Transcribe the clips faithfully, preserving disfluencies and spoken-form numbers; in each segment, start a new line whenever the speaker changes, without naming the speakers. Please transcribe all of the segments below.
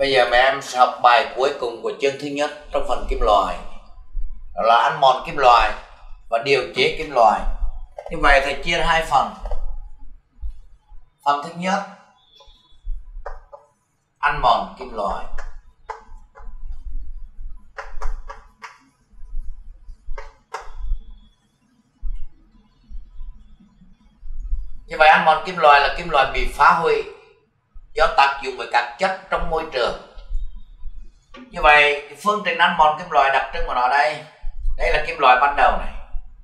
Bây giờ mấy em sẽ học bài cuối cùng của chương thứ nhất trong phần kim loại, đó là ăn mòn kim loại và điều chế kim loại. Như vậy thầy chia hai phần. Phần thứ nhất, ăn mòn kim loại. Như vậy ăn mòn kim loại là kim loại bị phá hủy do tác dụng với các chất trong môi trường. Như vậy phương trình ăn mòn kim loại đặc trưng của nó đây, đây là kim loại ban đầu này,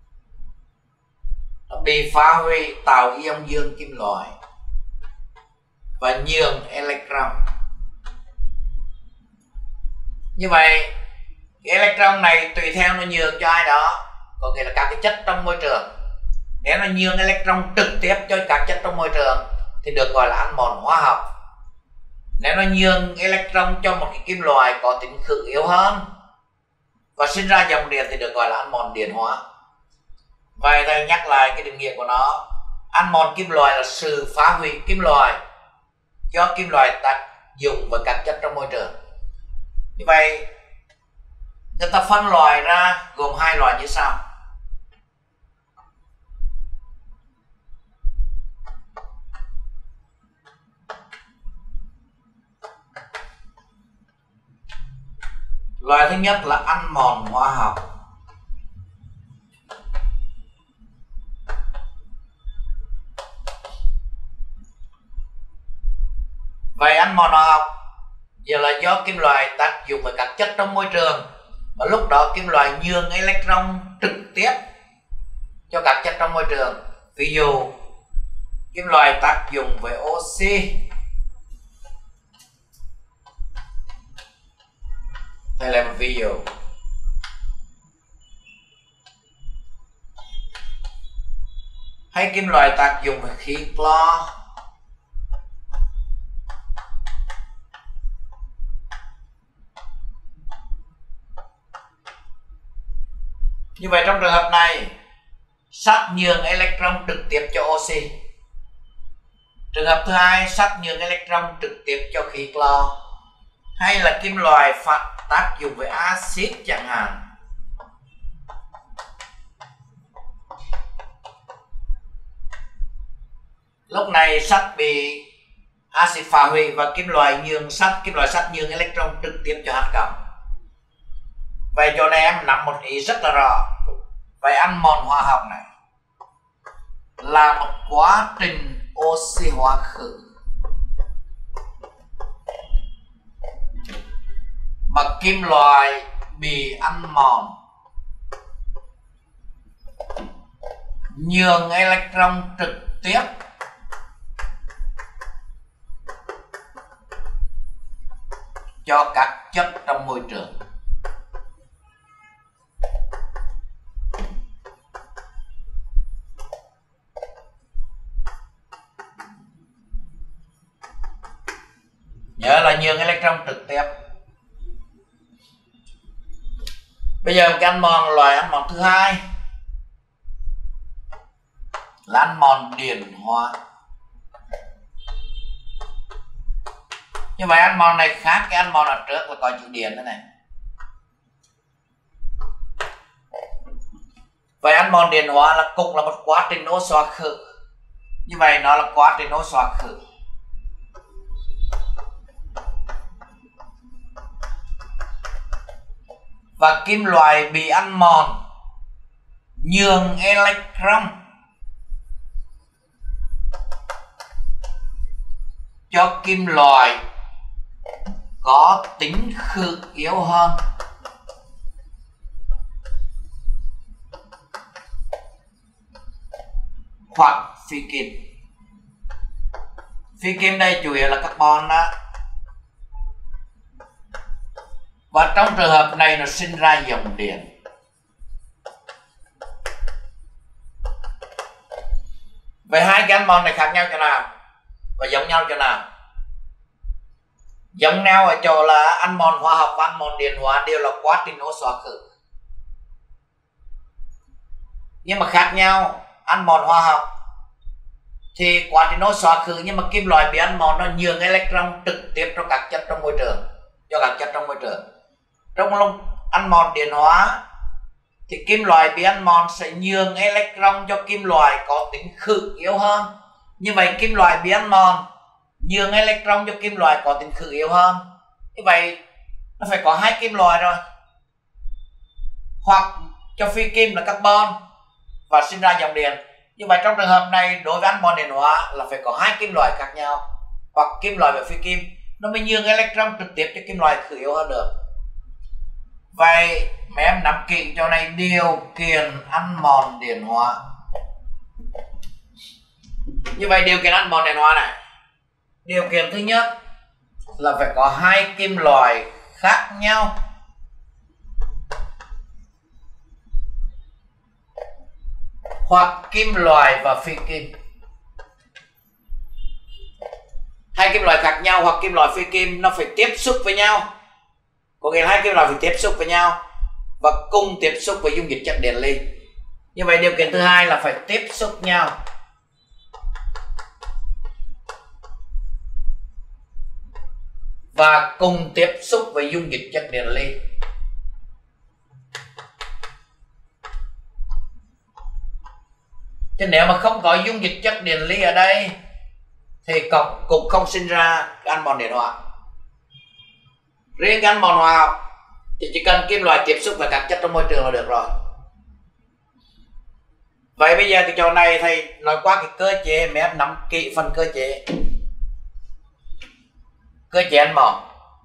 nó bị phá hủy tạo ion dương kim loại và nhường electron. Như vậy cái electron này tùy theo nó nhường cho ai đó, có nghĩa là các cái chất trong môi trường. Nếu nó nhường electron trực tiếp cho các chất trong môi trường thì được gọi là ăn mòn hóa học. Nếu nó nhường electron cho một cái kim loại có tính khử yếu hơn và sinh ra dòng điện thì được gọi là ăn mòn điện hóa. Vậy thầy nhắc lại cái định nghĩa của nó. Ăn mòn kim loại là sự phá hủy kim loại do kim loại tác dụng với các chất trong môi trường. Như vậy người ta phân loại ra gồm hai loại như sau. Loại thứ nhất là ăn mòn hóa học. Vậy ăn mòn hóa học giờ là do kim loại tác dụng với các chất trong môi trường, và lúc đó kim loại nhường electron trực tiếp cho các chất trong môi trường. Ví dụ kim loại tác dụng với oxy, đây là một ví dụ. Hay kim loại tác dụng với khí clo. Như vậy trong trường hợp này, sắt nhường electron trực tiếp cho oxy. Trường hợp thứ hai, sắt nhường electron trực tiếp cho khí clo. Hay là kim loại phát tác dụng với axit chẳng hạn. Lúc này sắt bị axit phá hủy và kim loại nhường sắt, kim loại sắt nhường electron trực tiếp cho H cộng. Vậy chỗ này em nắm một ý rất là rõ. Vậy ăn mòn hóa học này là một quá trình oxy hóa khử mà kim loại bị ăn mòn nhường electron trực tiếp cho các chất trong môi trường. Nhớ là nhường electron trực tiếp. Bây giờ cái ăn mòn, loại ăn mòn thứ hai là ăn mòn điện hóa. Như vậy ăn mòn này khác cái ăn mòn ở trước là có chữ điện thế này. Vậy ăn mòn điện hóa là cũng là một quá trình oxy hóa khử. Như vậy nó là quá trình oxy hóa khử. Và kim loại bị ăn mòn nhường electron cho kim loại có tính khử yếu hơn hoặc phi kim. Phi kim đây chủ yếu là carbon đó. Và trong trường hợp này nó sinh ra dòng điện. Vậy hai cái ăn mòn này khác nhau chỗ nào và giống nhau chỗ nào? Giống nhau ở chỗ là ăn mòn hóa học và ăn mòn điện hóa đều là quá trình oxy hóa khử. Nhưng mà khác nhau, ăn mòn hóa học thì quá trình nó xóa khử, nhưng mà kim loại bị ăn mòn nó nhường electron trực tiếp cho các chất trong môi trường, cho các chất trong môi trường. Trong lúc ăn mòn điện hóa thì kim loại bị ăn mòn sẽ nhường electron cho kim loại có tính khử yếu hơn. Như vậy kim loại bị ăn mòn nhường electron cho kim loại có tính khử yếu hơn. Như vậy nó phải có hai kim loại rồi, hoặc cho phi kim là carbon và sinh ra dòng điện. Như vậy trong trường hợp này đối với ăn mòn điện hóa là phải có hai kim loại khác nhau, hoặc kim loại và phi kim, nó mới nhường electron trực tiếp cho kim loại khử yếu hơn được. Vậy mấy em nắm kỹ chỗ này điều kiện ăn mòn điện hóa. Như vậy điều kiện ăn mòn điện hóa này, điều kiện thứ nhất là phải có hai kim loại khác nhau hoặc kim loại và phi kim. Hai kim loại khác nhau hoặc kim loại phi kim nó phải tiếp xúc với nhau, có nghĩa là hai kim loại phải tiếp xúc với nhau và cùng tiếp xúc với dung dịch chất điện ly. Như vậy điều kiện thứ hai là phải tiếp xúc nhau. Và cùng tiếp xúc với dung dịch chất điện ly. Chứ nếu mà không có dung dịch chất điện ly ở đây thì cũng không sinh ra ăn mòn điện hóa. Riêng cái ăn mòn hóa học thì chỉ cần kim loại tiếp xúc với các chất trong môi trường là được rồi. Vậy bây giờ cái chỗ này thầy nói qua cái cơ chế, mấy em nắm kỹ phần cơ chế. Cơ chế ăn mòn.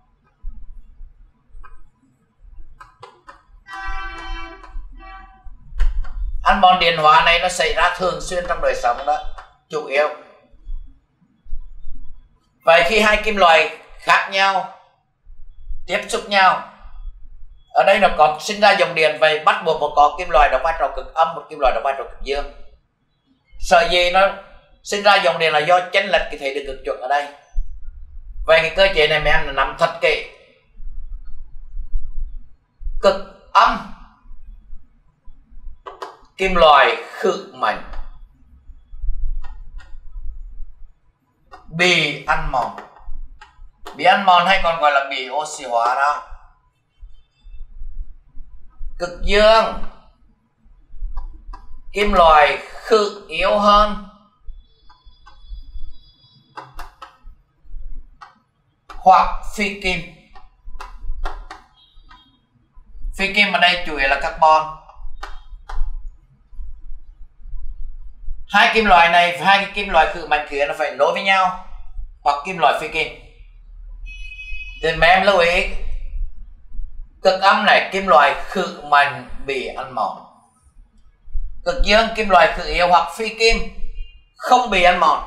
Ăn mòn điện hóa này nó xảy ra thường xuyên trong đời sống đó, chủ yếu. Vậy khi hai kim loại khác nhau tiếp xúc nhau, ở đây nó có sinh ra dòng điện, vậy bắt buộc một có kim loại đóng vai trò cực âm, một kim loại đóng vai trò cực dương. Sợi gì nó sinh ra dòng điện là do chênh lệch cái thể được cực chuẩn ở đây. Vậy cái cơ chế này mấy em nắm thật kỹ. Cực âm kim loại khử mạnh bị ăn mòn. Bị ăn mòn hay còn gọi là bị oxy hóa đó. Cực dương kim loại khử yếu hơn hoặc phi kim. Phi kim ở đây chủ yếu là carbon. Hai kim loại này, hai cái kim loại khử mạnh khử nó phải nối với nhau, hoặc kim loại phi kim. Thì mấy em lưu ý cực âm này kim loại khử mạnh bị ăn mòn, cực dương kim loại khử yếu hoặc phi kim không bị ăn mòn.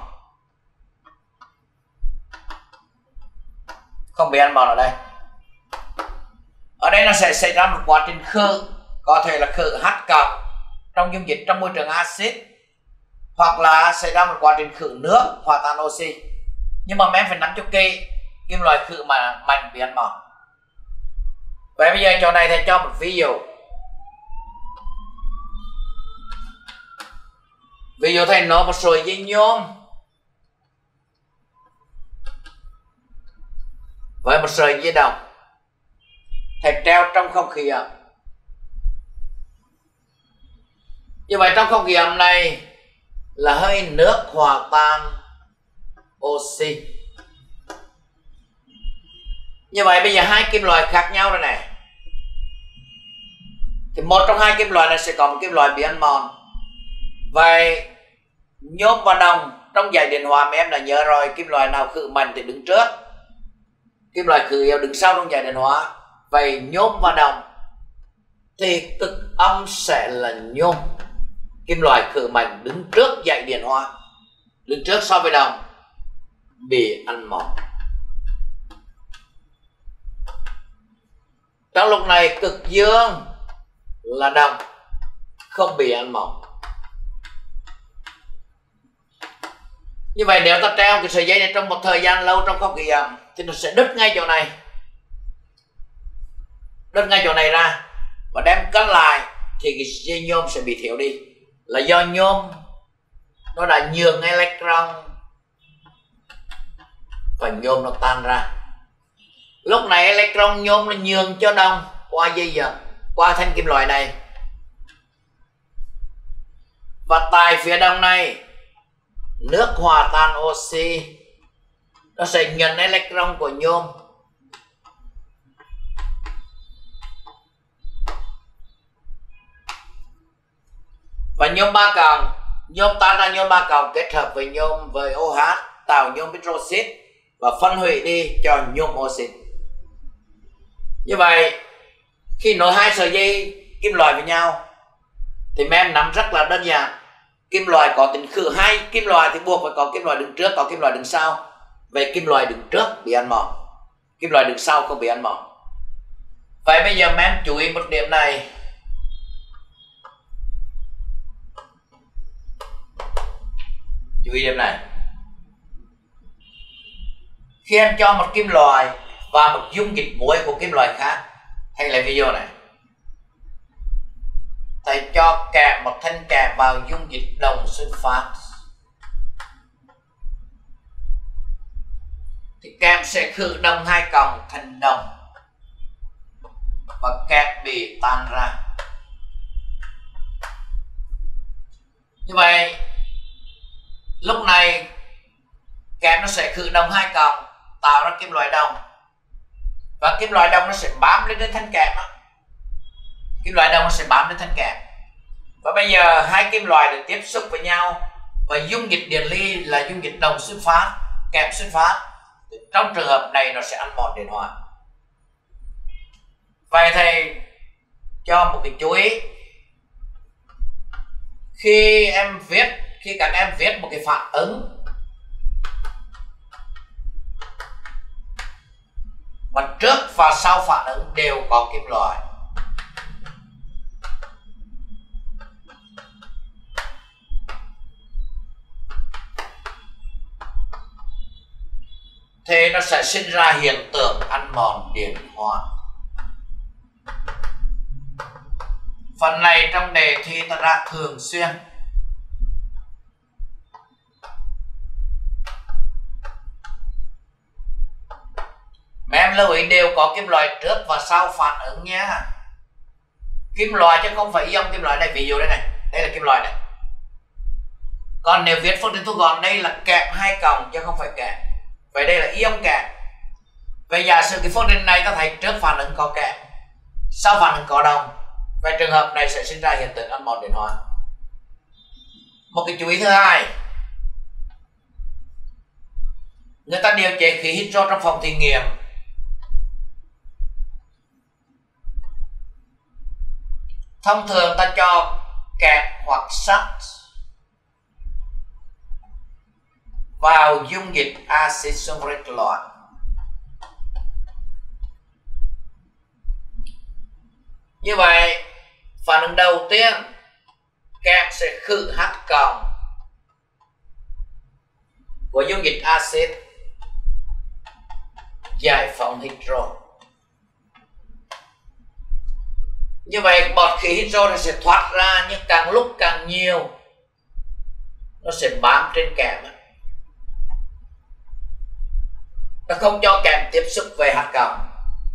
Không bị ăn mòn ở đây. Ở đây nó sẽ xảy ra một quá trình khử, có thể là khử H cộng trong dung dịch trong môi trường axit, hoặc là xảy ra một quá trình khử nước hòa tan oxy. Nhưng mà mấy em phải nắm cho kỹ kim loại khử mà mạnh bị ăn mòn. Vậy bây giờ chỗ này thầy cho một ví dụ. Ví dụ thầy nói một sợi dây nhôm với một sợi dây đồng, thầy treo trong không khí ẩm. Như vậy trong không khí ẩm này là hơi nước hòa tan oxy. Như vậy bây giờ hai kim loại khác nhau rồi này, thì một trong hai kim loại này sẽ có một kim loại bị ăn mòn. Vậy nhôm và đồng trong dải điện hòa mấy em đã nhớ rồi, kim loại nào khử mạnh thì đứng trước, kim loại khử yếu đứng sau trong dải điện hóa. Vậy nhôm và đồng thì cực âm sẽ là nhôm, kim loại khử mạnh đứng trước dải điện hóa, đứng trước so với đồng, bị ăn mòn. Trong lúc này cực dương là đồng, không bị ăn mòn. Như vậy nếu ta treo cái sợi dây này trong một thời gian lâu trong không khí ẩm thì nó sẽ đứt ngay chỗ này, đứt ngay chỗ này ra, và đem cân lại thì cái dây nhôm sẽ bị thiếu đi, là do nhôm nó đã nhường electron và nhôm nó tan ra. Lúc này electron nhôm nó nhường cho đồng qua dây dẫn, qua thanh kim loại này, và tại phía đồng này nước hòa tan oxy nó sẽ nhận electron của nhôm, và nhôm ba cộng, nhôm tan ra nhôm ba cộng kết hợp với nhôm với OH tạo nhôm hydroxit và phân hủy đi cho nhôm oxit. Như vậy khi nối hai sợi dây kim loại với nhau thì mấy em nắm rất là đơn giản. Kim loại có tính khử, hai kim loại thì buộc phải có kim loại đứng trước, có kim loại đứng sau. Về kim loại đứng trước bị ăn mòn, kim loại đứng sau không bị ăn mòn. Vậy bây giờ mấy em chú ý một điểm này. Chú ý điểm này. Khi em cho một kim loại và một dung dịch muối của kim loại khác, hay là video này, thầy cho kẹp một thanh kẹp vào dung dịch đồng sunfat thì kẹp sẽ khử đồng hai cộng thành đồng và kẹp bị tan ra. Như vậy lúc này kẹp nó sẽ khử đồng hai cộng tạo ra kim loại đồng, và kim loại đồng nó sẽ bám lên trên thanh kẹp đó. Kim loại đồng nó sẽ bám lên thanh kẹp, và bây giờ hai kim loại được tiếp xúc với nhau và dung dịch điện ly là dung dịch đồng sunfat kẹp sunfat. Trong trường hợp này nó sẽ ăn mòn điện hòa. Vậy thầy cho một cái chú ý. Khi em viết, khi các em viết một cái phản ứng mà trước và sau phản ứng đều có kim loại, thì nó sẽ sinh ra hiện tượng ăn mòn điện hòa. Phần này trong đề thi ta ra thường xuyên. Mấy em lưu ý đều có kim loại trước và sau phản ứng nha. Kim loại chứ không phải ion kim loại này, ví dụ đây này, đây là kim loại này. Còn nếu viết phương trình thu gọn đây là kẹp hai cộng chứ không phải kẹp. Vậy đây là ion kẹp. Vậy giả sử cái phương trình này ta thấy trước phản ứng có kẹp, sau phản ứng có đồng, vậy trường hợp này sẽ sinh ra hiện tượng ăn mòn điện hòa. Một cái chú ý thứ hai, người ta điều chế khí hydro trong phòng thí nghiệm thông thường ta cho kẹp hoặc sắt vào dung dịch axit sulfuric loãng. Như vậy phản ứng đầu tiên kẹp sẽ khử H cộng của dung dịch axit giải phóng hydro. Như vậy bọt khí hydro nó sẽ thoát ra, nhưng càng lúc càng nhiều nó sẽ bám trên kẹp, nó không cho kẹp tiếp xúc về H cộng.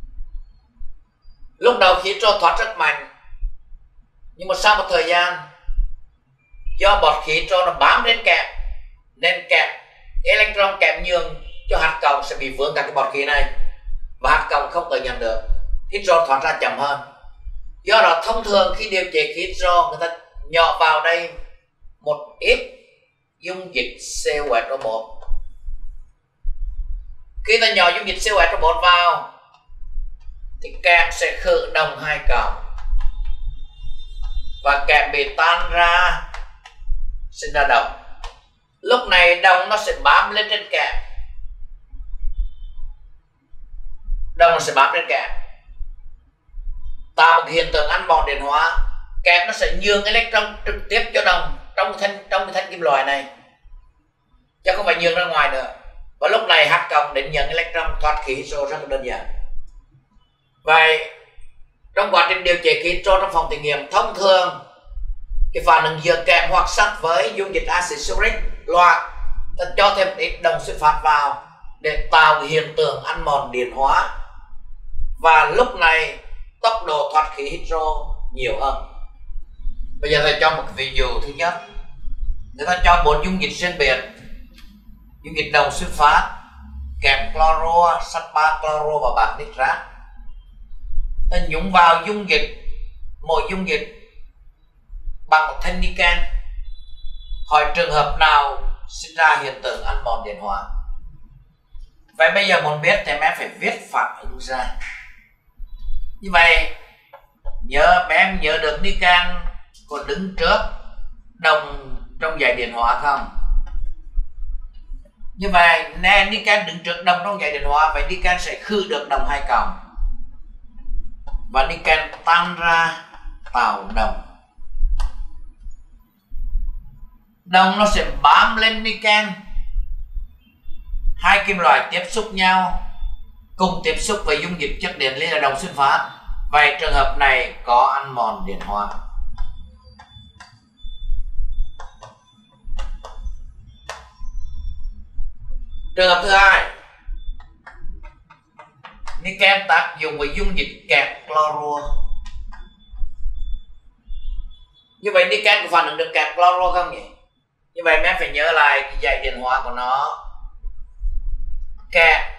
Lúc đầu khí hydro thoát rất mạnh, nhưng mà sau một thời gian do bọt khí hydro nó bám trên kẹp nên kẹp electron kẹp nhường cho H cộng sẽ bị vướng cả cái bọt khí này, và H cộng không tự nhận được, hydro thoát ra chậm hơn. Do đó thông thường khi điều chế khí hydro, người ta nhỏ vào đây một ít dung dịch C O H một. Khi ta nhỏ dung dịch C O H một vào thì kẹp sẽ khử đồng hai cộng và kẹp bị tan ra sinh ra đồng. Lúc này đồng nó sẽ bám lên trên kẹp, đồng nó sẽ bám lên kẹp tạo một hiện tượng ăn mòn điện hóa. Kẹp nó sẽ nhường electron trực tiếp cho đồng trong thân trong cái thanh kim loại này, chứ không phải nhường ra ngoài nữa. Và lúc này H cộng đến nhận electron thoát khí hydro rất là đơn giản. Vậy trong quá trình điều chế khí hydro trong phòng thí nghiệm thông thường cái phản ứng giữa kẽm hoặc sắt với dung dịch axit uric loãng, ta cho thêm ít đồng xuất phát vào để tạo cái hiện tượng ăn mòn điện hóa, và lúc này tốc độ thoát khí hydro nhiều hơn. Bây giờ thầy cho một ví dụ thứ nhất. Người ta cho bốn dung dịch riêng biệt, dung dịch đồng xuất phát, kẽm cloro, sắt ba cloro và bạc nitrat. Ta nhúng vào dung dịch, mỗi dung dịch bằng một thanh niken. Hỏi trường hợp nào sinh ra hiện tượng ăn mòn điện hóa. Vậy bây giờ muốn biết thì em phải viết phản ứng ra. Như vậy nhớ em nhớ được niken có đứng trước đồng trong dải điện hóa không? Như vậy nè, niken đứng trước đồng trong dải điện hóa, vậy niken sẽ khử được đồng hai cộng và niken tan ra tạo đồng. Đồng nó sẽ bám lên niken, hai kim loại tiếp xúc nhau, cùng tiếp xúc với dung dịch chất điện lý là đồng xuất phát. Vậy trường hợp này có ăn mòn điện hóa. Trường hợp thứ hai, niken tác dụng với dung dịch kẽm cloro. Như vậy niken có phản ứng được kẽm cloro không nhỉ? Như vậy em phải nhớ lại cái dải điện hóa của nó. Kẽm,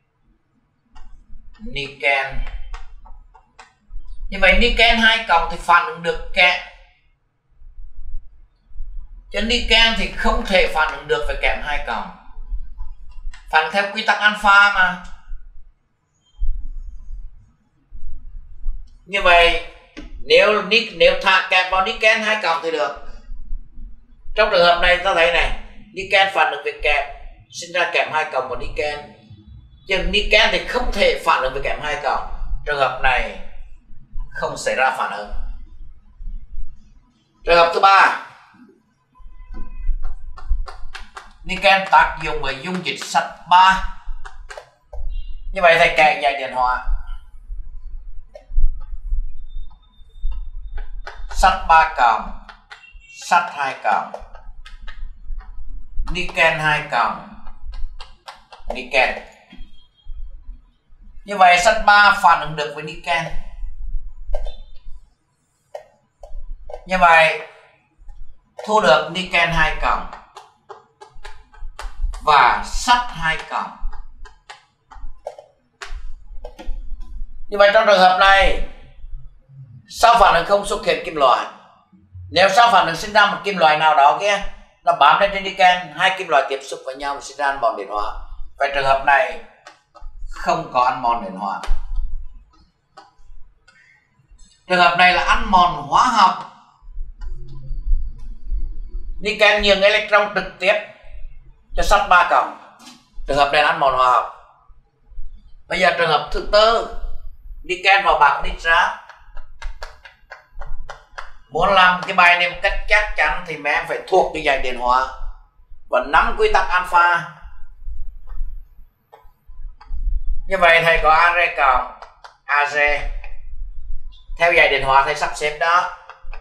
niken. Như vậy niken hai cộng thì phản ứng được kẽm. Cho niken thì không thể phản ứng được với kẽm hai cộng. Phản ứng theo quy tắc alpha mà. Như vậy nếu nếu thả kẽm vào niken hai cộng thì được. Trong trường hợp này ta thấy này, niken phản ứng với kẽm, sinh ra kẽm hai cộng của niken. chứ niken thì không thể phản ứng với kẽm hai cộng. Trường hợp này không xảy ra phản ứng. Trường hợp thứ ba, niken tác dụng với dung dịch sắt ba. Như vậy thầy kể dải điện hóa. Sắt ba cộng, sắt hai cộng, niken hai cộng, niken. Như vậy sắt ba phản ứng được với niken. Như vậy thu được niken hai cộng và sắt hai cộng. Như vậy trong trường hợp này, sau phản ứng không xuất hiện kim loại. Nếu sau phản ứng sinh ra một kim loại nào đó kia, nó bám lên trên niken, hai kim loại tiếp xúc với nhau và sinh ra ăn mòn điện hóa. Vậy trường hợp này không có ăn mòn điện hóa. Trường hợp này là ăn mòn hóa học. Niken nhường electron trực tiếp cho sắt ba cộng. Trường hợp này là ăn mòn hóa học. Bây giờ trường hợp thứ tư, niken vào bạc nitrat. Muốn làm cái bài này một cách chắc chắn thì mấy em phải thuộc cái dải điện hóa và nắm quy tắc alpha. Như vậy thầy có Ag cộng Ag. Theo dải điện hóa thầy sắp xếp đó.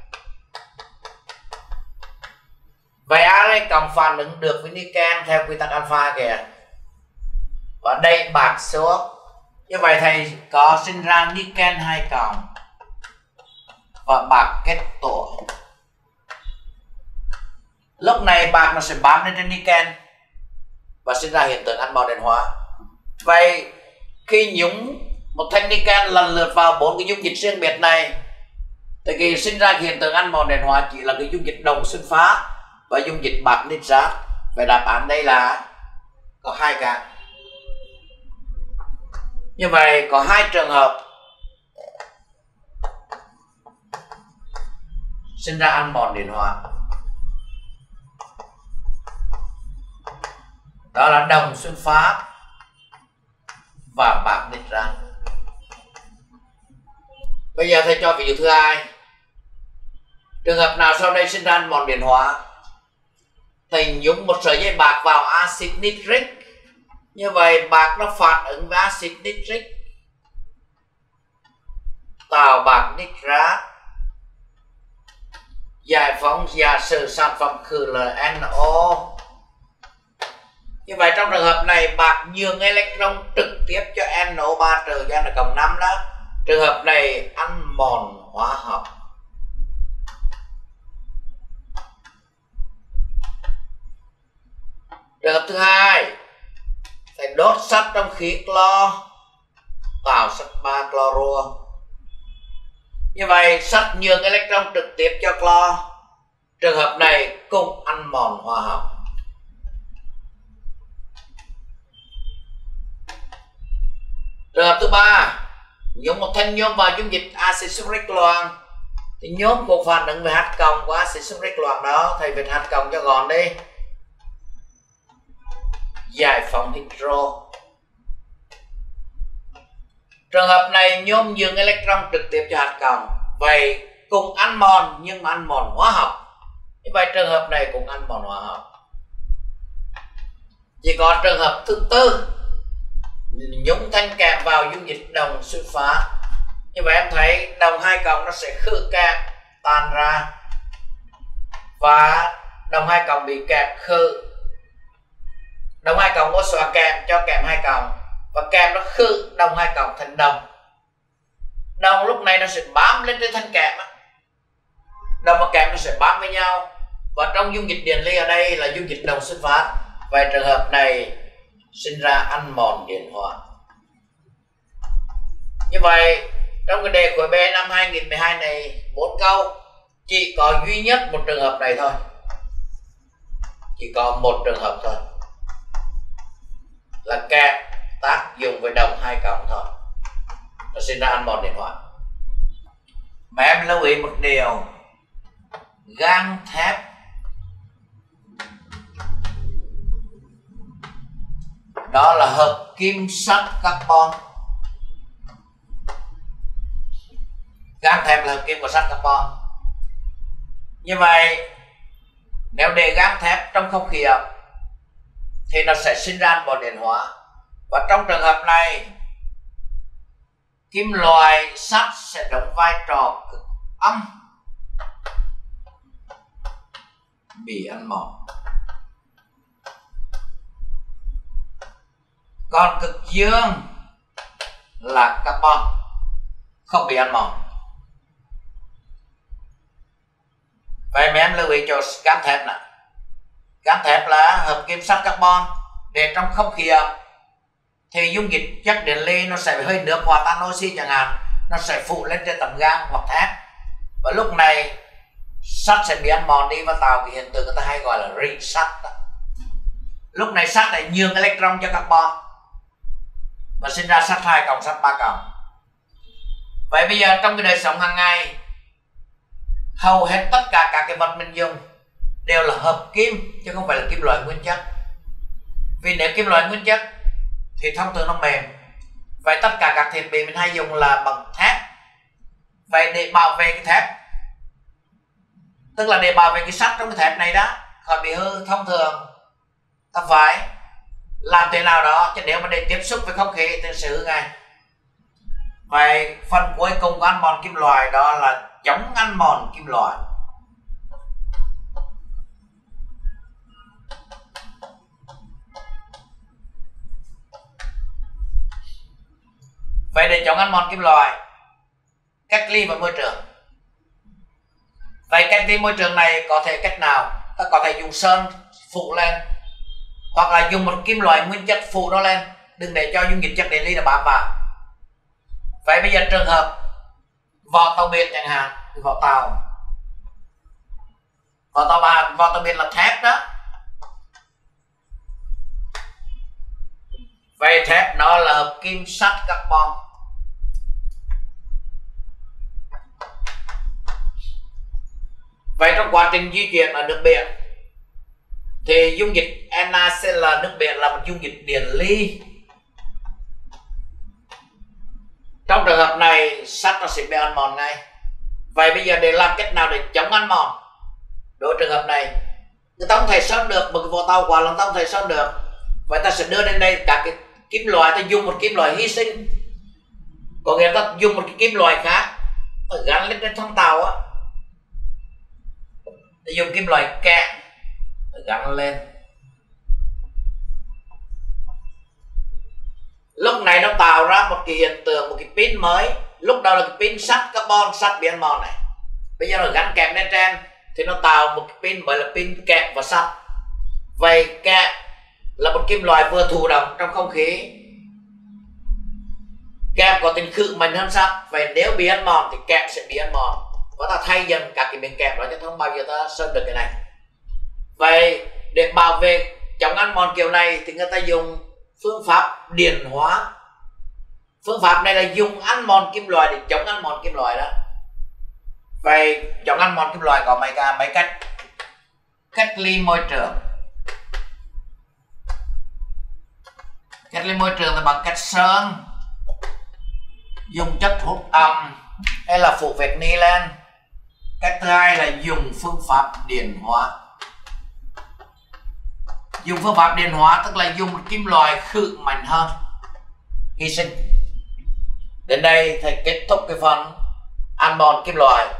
Vậy Ag cộng phản ứng được với niken theo quy tắc alpha kìa. Và đây bạc xuống. Như vậy thầy có sinh ra niken hai cộng và bạc kết tổ. Lúc này bạc nó sẽ bám lên trên niken và sinh ra hiện tượng ăn mòn điện hóa. Vậy khi nhúng một thanh niken lần lượt vào bốn cái dung dịch riêng biệt này thì cái sinh ra hiện tượng ăn mòn điện hóa chỉ là cái dung dịch đồng sinh phá và dung dịch bạc nitrat. Vậy đáp án đây là có hai cái. Như vậy có hai trường hợp sinh ra ăn mòn điện hóa. Đó là đồng xuân phá và bạc nitrat. Bây giờ thầy cho ví dụ thứ hai. Trường hợp nào sau đây sinh ra ăn mòn điện hóa? Thầy nhúng một sợi dây bạc vào axit nitric. Như vậy bạc nó phản ứng với axit nitric tạo bạc nitrat giải phóng giả sử sản phẩm khử là en o. Như vậy trong trường hợp này bạc nhường electron trực tiếp cho en o ba trừ cho N cộng năm đó. Trường hợp này ăn mòn hóa học. Trường hợp thứ hai, phải đốt sắt trong khí clo tạo sắt ba clorua. Như vậy sắt nhường electron trực tiếp cho clo. Trường hợp này cũng ăn mòn hóa học. Trường hợp thứ ba, dùng một thanh nhôm vào dung dịch axit sulfuric loang thì nhôm cũng phản ứng với H cộng của axit sulfuric loang đó, thầy viết H cộng cho gọn đi. Giải phóng hydro. Trường hợp này nhôm nhường electron trực tiếp cho H cộng, vậy cùng ăn mòn nhưng ăn mòn hóa học. Như vậy trường hợp này cũng ăn mòn hóa học. Chỉ có trường hợp thứ tư, nhúng thanh kẹp vào dung dịch đồng sunfat. Như vậy em thấy đồng hai cộng nó sẽ khử kẹp tan ra và đồng hai cộng bị kẹp khử. Đồng hai cộng có xóa kèm cho kèm hai cộng và kèm nó khử đồng hai cộng thành đồng. Đồng lúc này nó sẽ bám lên trên thanh kèm. Đồng và kèm nó sẽ bám với nhau và trong dung dịch điện ly ở đây là dung dịch đồng sunfat. Vậy trường hợp này sinh ra ăn mòn điện hóa. Như vậy trong cái đề khối B năm hai nghìn mười hai này bốn câu chỉ có duy nhất một trường hợp này thôi, chỉ có một trường hợp thôi là kẹp tác dụng với đồng hai cộng thôi, nó sinh ra ăn mòn điện hóa. Mà em lưu ý một điều, gang thép đó là hợp kim sắt carbon. Gang thép là hợp kim của sắt carbon. Như vậy nếu để gang thép trong không khí ẩm thì nó sẽ sinh ra ăn mòn điện hóa. Và trong trường hợp này kim loại sắt sẽ đóng vai trò cực âm bị ăn mòn, còn cực dương là carbon không bị ăn mòn. Vậy mấy em lưu ý cho cán thép nè. Cán thép là hợp kim sắt carbon, để trong không khí ẩm thì dung dịch chất điện ly nó sẽ hơi nước hòa tan oxy chẳng hạn, nó sẽ phụ lên trên tấm gang hoặc thép, và lúc này sắt sẽ bị ăn mòn đi và tạo cái hiện tượng người ta hay gọi là rỉ sắt. Lúc này sắt lại nhường electron cho carbon và sinh ra sắt hai cộng sắt ba cộng. Vậy bây giờ trong cái đời sống hàng ngày, hầu hết tất cả các cái vật mình dùng đều là hợp kim chứ không phải là kim loại nguyên chất. Vì nếu kim loại nguyên chất thì thông thường nó mềm. Vậy tất cả các thiết bị mình hay dùng là bằng thép. Vậy để bảo vệ cái thép, tức là để bảo vệ cái sắt trong cái thép này đó khỏi bị hư, thông thường ta phải làm thế nào đó chứ nếu mà để tiếp xúc với không khí thì sẽ hư ngay. Vậy phần cuối cùng của ăn mòn kim loại đó là chống ăn mòn kim loại. Vậy để chống ăn mòn kim loại, cách ly vào môi trường. Vậy cách ly môi trường này có thể cách nào? Ta có thể dùng sơn phủ lên, hoặc là dùng một kim loại nguyên chất phủ nó lên, đừng để cho dung dịch chất điện ly nó bám vào. Vậy bây giờ trường hợp vỏ tàu biển chẳng hạn, vỏ tàu vỏ tàu bà vỏ tàu biển là thép đó. Vậy thép nó là hợp kim sắt carbon. Vậy trong quá trình di chuyển ở nước biển thì dung dịch NaCl nước biển là một dung dịch điện ly. Trong trường hợp này sắt nó sẽ bị ăn mòn ngay. Vậy bây giờ để làm cách nào để chống ăn mòn? Đối trường hợp này người ta không thể sơn được, một cái vỏ tàu quả là người ta không thể sơn được. Vậy ta sẽ đưa lên đây các cái kim loại, ta dùng một kim loại hy sinh, có nghĩa là ta dùng một cái kim loại khác gắn lên trên thân tàu á, Tôi dùng kim loại kẽm gắn lên. Lúc này nó tạo ra một cái hiện tượng, một cái pin mới. Lúc đầu là cái pin sắt carbon, sắt bị ăn mòn này. Bây giờ nó gắn kẽm lên trên thì nó tạo một cái pin mới là pin kẽm và sắt. Vậy kẽm là một kim loại vừa thụ động trong không khí. Kẽm có tính khử mạnh hơn sắt. Vậy nếu bị ăn mòn thì kẽm sẽ bị ăn mòn, và ta thay dần các cái miếng kẽm đó chứ không bao giờ ta sơn được cái này. Vậy để bảo vệ chống ăn mòn kiểu này thì người ta dùng phương pháp điện hóa. Phương pháp này là dùng ăn mòn kim loại để chống ăn mòn kim loại đó. Vậy chống ăn mòn kim loại có mấy cả mấy cách. Cách ly môi trường. Cách ly môi trường là bằng cách sơn, dùng chất hút ẩm hay là phủ vệt ni lên. Cách thứ hai là dùng phương pháp điện hóa. Dùng phương pháp điện hóa tức là dùng kim loại khử mạnh hơn, hy sinh. Đến đây thầy kết thúc cái phần ăn mòn kim loại.